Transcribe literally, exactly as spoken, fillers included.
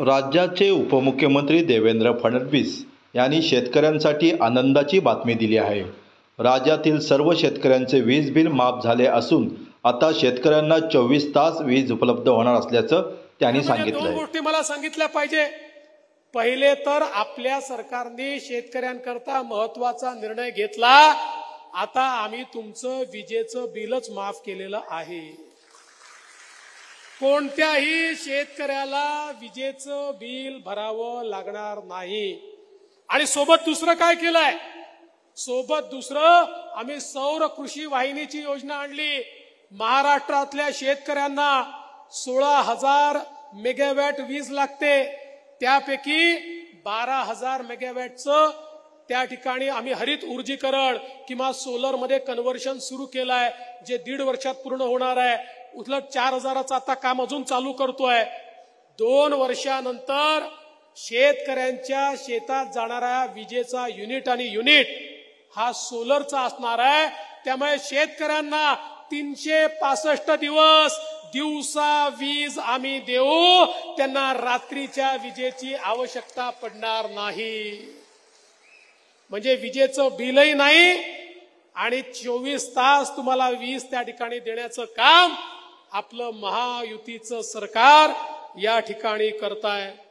राज्याचे उपमुख्यमंत्री देवेंद्र फडणवीस यांनी शेतकऱ्यांसाठी आनंदाची बातमी दिली आहे। राज्यातील सर्व शेतकऱ्यांचे वीज बिल माफ झाले असून आता शेतकऱ्यांना चोवीस तास वीज उपलब्ध होणार असल्याचं त्यांनी सांगितलं। दोन गोष्टी मला सांगितल्या पाहिजे। पहिले तर आपल्या सरकारने शेतकऱ्यांकरता महत्त्वाचा निर्णय घेतला। आता आम्ही तुमचं विजेचं बिलच माफ केलेलं आहे। कोणत्याही शेतकऱ्याला विजेचं बिल भरावं लागणार नाही। आणि सोबत दुसरं काय केलंय, सोबत दुसरं आम्ही सौर कृषी वाहिनीची योजना आणली। महाराष्ट्रातल्या शेतकऱ्यांना सोळा हजार मेगावॅट वीज लागते, त्यापैकी बारा हजार मेगावॅटचं त्या ठिकाणी आम्ही हरित ऊर्जीकरण किंवा सोलर मध्ये कन्व्हर्शन सुरू केलंय, जे दीड वर्षात पूर्ण होणार आहे। उलट चार हजाराचं आता काम अजून चालू करतोय। दोन वर्षानंतर शेतकऱ्यांच्या शेतात जाणारा विजेचा युनिट आणि युनिट हा सोलरचा असणार आहे। त्यामुळे शेतकऱ्यांना तीनशे पासष्ट दिवस दिवसा वीज आम्ही देऊ, त्यांना रात्रीच्या विजेची आवश्यकता पडणार नाही। म्हणजे विजेचं बिलही नाही आणि चोवीस तास तुम्हाला वीज त्या ठिकाणी देण्याचं काम आपलं महायुतीचं सरकार या ठिकाणी करताय।